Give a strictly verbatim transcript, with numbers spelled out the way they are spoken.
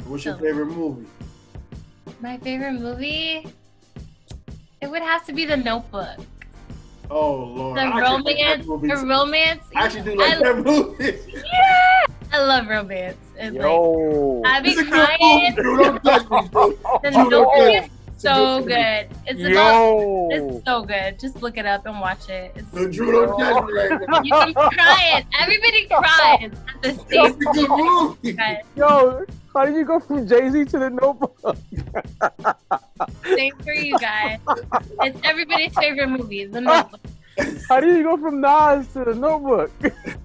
What's your So- favorite movie? My favorite movie? It would have to be The Notebook. Oh Lord, The I actually like that romance, movie the too. romance. I actually do like I- that movie. Yeah, I love romance. It's Yo. like I be It's a good crying. movie. Drew, don't judge me, bro. The Drew, don't Notebook judge is me. It's a so movie. good. It's about. Yo. It's so good. Just look it up and watch it. It's, So Drew, don't judge me right now. you can cry it. Everybody cries at the same It's a good movie. time. Yo, how did you go from Jay-Z to the Notebook? Same for you guys. It's everybody's favorite movie, The Notebook. How did you go from Nas to the Notebook?